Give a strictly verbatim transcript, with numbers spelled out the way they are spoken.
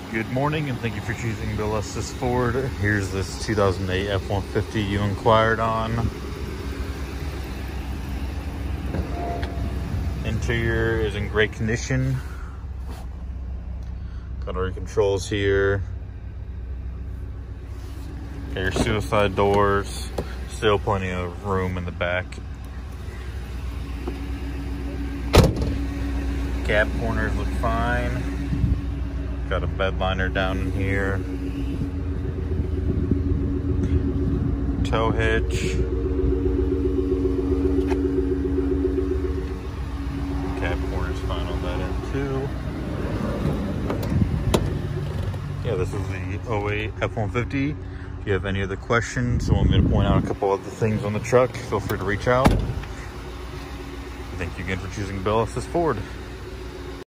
Good morning and thank you for choosing Bill Estes Ford. Here's this two thousand eight F one fifty you inquired on. Interior is in great condition. Got our controls here. Got your suicide doors. Still plenty of room in the back. Cab corners look fine. Got a bed liner down in here. Tow hitch. Cab corner's fine on that end too. Yeah, this is the oh eight F one fifty. If you have any other questions or want me to point out a couple other things on the truck, feel free to reach out. Thank you again for choosing Bill Estes Ford.